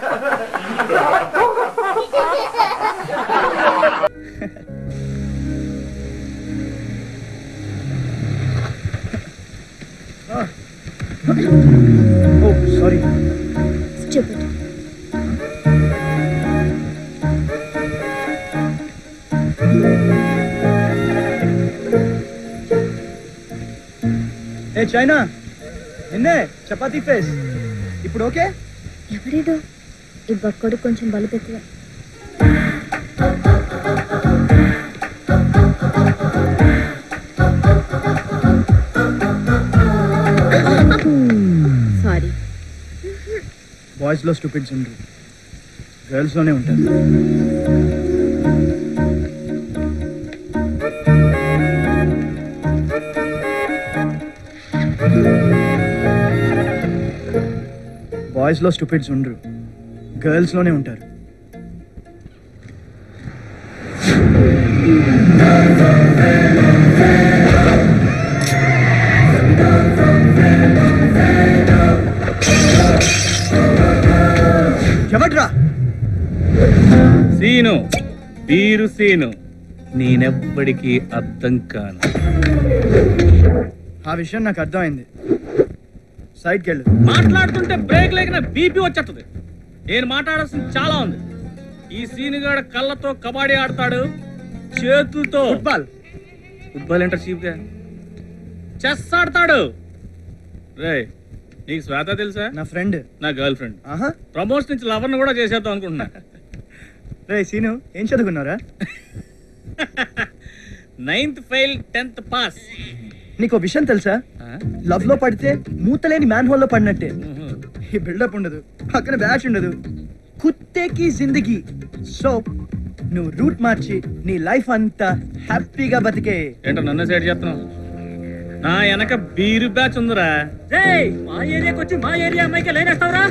Oh, sorry. Stupid. Hey, China. నిన్నే chapati face. ఇప్పుడు okay? ఎవరిదో ఈ బక్కడు కొంచెం బలుపు ఎక్కువ. సారీ. బాయ్స్ లో స్టూపిడ్స్ ఉండరు, గర్ల్స్ లోనే ఉంటారు. బాయ్స్ లో స్టూపిడ్స్ ఉండరు, గర్ల్స్ లోనే ఉంటారు. ఎవడ్రా? సీను, వీరు సీను. నేనెవ్వడికి అర్థం కాను. ఆ విషయం నాకు అర్థమైంది. సైడ్కి వెళ్ళు. మాట్లాడుతుంటే బ్రేక్ లేక బీపీ వచ్చేస్తుంది. నేను మాట్లాడాల్సింది చాలా ఉంది. ఈ సీనుగాడ కళ్ళతో కబడ్డీ ఆడతాడు, చేతులతో ఫుట్బాల్. ఫుట్బాల్ అంటే చీప్గా చెస్ ఆడతాడు. రే, నీకు శ్వేత తెలుసా? నా ఫ్రెండ్, నా గర్ల్ ఫ్రెండ్. ఆహా. ప్రమోషన్ నుంచి లవర్ను కూడా చేసేద్దాం అనుకుంటున్నా. రే సీను, ఏం చదువుకున్నారా? 9th fail 10th pass. నీకు విషయం తెలుసా? లవ్ లో పడితే మూతలేని మ్యాన్ హోల్ లో పడినట్టే. ఈ బిల్డప్ ఉండదు, పక్కన బ్యాచ్ ఉండదు, కుత్తేకి జిందగీ. సో నువ్వు రూట్ మార్చి నీ లైఫ్ అంతా హ్యాపీగా బతికే. ఏంటో నన్ను సైడ్ చేస్తున్నావు? నా వెనక బీరు బ్యాచ్ ఉందిరా. మా ఏరియాకి వచ్చి మా ఏరియా అమ్మాయికి లేనేస్తావురా?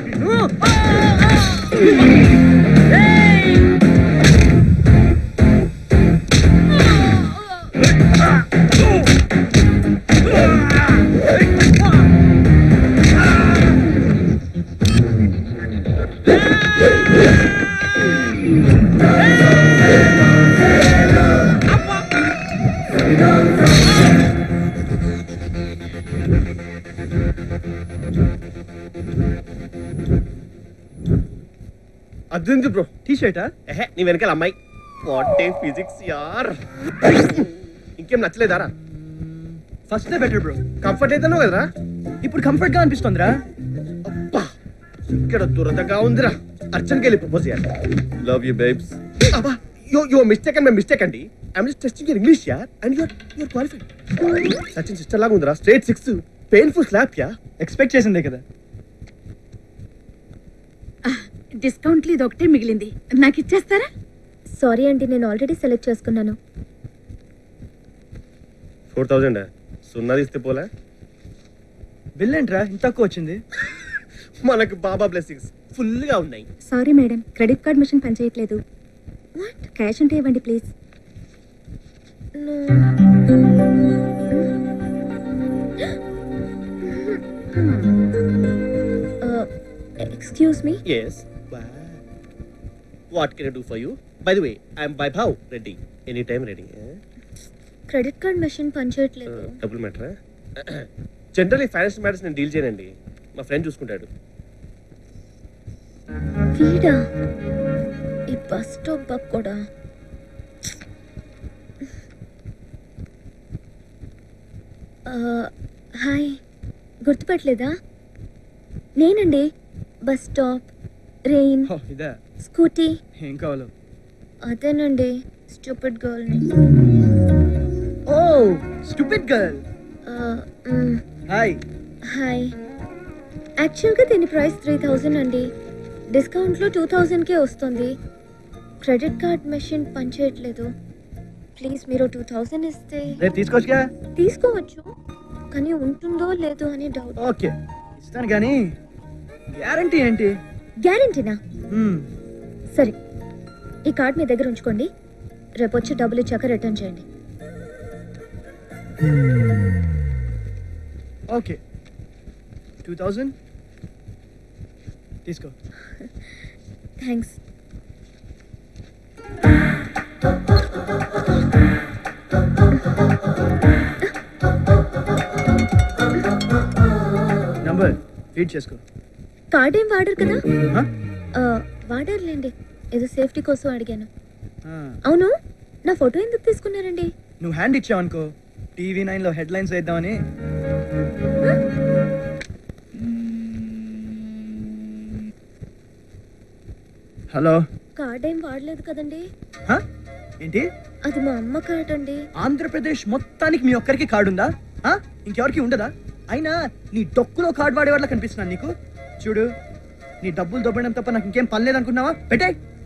అద్దుంది బ్రో. టీ షర్టా? నీ వెనకాల అమ్మాయి. వాట్ ఏ ఫిజిక్స్ యార్. ఇంకేం నచ్చలేదారా? First better bro. కంఫర్ట్ అయితేనో కదరా? ఇప్పుడు కంఫర్ట్ గా అనిపిస్తుందిరా. అబ్బా, ఇక్కడ దురదగా ఉందిరా. అర్చనకి వెళ్ళి ప్రపోజ్ చేయాలి. Love you babes. అబ్బా, you mistake and my mistake అండి. I am just testing your English యార్ and you are qualified. Sachin sister లాగా ఉందిరా. స్ట్రైట్ 6, పెయిన్ఫుల్ స్లాప్ యా. ఎక్స్పెక్ట్ చేసిందే కదా. డిస్కౌంట్లు ఇది ఒకటే మిగిలింది, నాకు ఇచ్చేస్తారా? సారీ అండి, నేను ఆల్రెడీ సెలెక్ట్ చేసుకున్నాను. 4000 సున్నా తీస్తే పోలే. బిల్ ఏంట్రా ఇంత తక్కువ వచ్చింది? మనకు బాబా బ్లెస్సింగ్స్ ఫుల్ గా ఉన్నాయి. Sorry madam, credit card machine పనిచేయట్లేదు. వాట్? క్యాష్ ఉంటే ఇవ్వండి please. Excuse me. Yes. What can I do for you? By the way, I am Vaibhav Reddy. Anytime ready. Credit card machine పనిచేయట్లేదు. Double మ్యాటరా? Generally financial matters నేను deal చేయనండి, మా friend చూసుకుంటాడు. వీడా? ఈ బస్ స్టాప్ బక్ కూడా. హాయ్, గుర్తుపట్టలేదా? నేనండి. బస్ స్టాప్, రెయిన్, ఇదా స్కూటీ. ఏం కావాలో? అదేనండి, స్టూపిడ్ గర్ల్ని. Oh stupid girl. Hi. Hi. యాక్చువల్గా దీని ప్రైస్ 3000 అండి. డిస్కౌంట్లో 2000కే వస్తుంది. క్రెడిట్ కార్డ్ మెషిన్ పనిచేయట్లేదు. ప్లీజ్ మీరు 2000 ఇస్తే. రేపు తీసుకోవచ్చుగా? తీసుకోవచ్చు, కానీ ఉంటుందో లేదో అని డౌట్. ఓకే ఇస్తాను, కానీ గ్యారంటీ ఏంటి? గ్యారంటీనా? సరే, ఈ కార్డ్ మీ దగ్గర ఉంచుకోండి. రేపు వచ్చి డబ్బులు ఇచ్చాక రిటర్న్ చేయండి. ఓకే 2000 తీసుకో. థ్యాంక్స్. నంబర్ ఫీడ్ చేసుకో. కార్డ్ ఏం వాడరు కదా? ఆ? వాడారులేండి, ఏదో సేఫ్టీ కోసం అడిగాను. ఆ. అవును, నా ఫోటో ఎందుకు తీసుకున్నారండి? నువ్వు హ్యాండ్ ఇచ్చావు అనుకో, TV9 లో హెడ్లైన్స్ వేద్దామని. హలో. కార్డ్ ఏం వాడలేదు కదండి? హ? ఏంటి? అది మా అమ్మ కార్డ్ అండి. ఆంధ్రప్రదేశ్ మొత్తానికి మీ ఒక్కరికి కార్డు ఉందా? ఆ? ఇంకెవరికి ఉండదా? అయినా నీ డొక్కులో కార్డు వాడేవాళ్ళ కనిపిస్తున్నాను నీకు. చూడు, నీ డబ్బులు దొబ్బడం తప్ప నాకు ఇంకేం పని లేదనుకున్నావా? పెట్టే.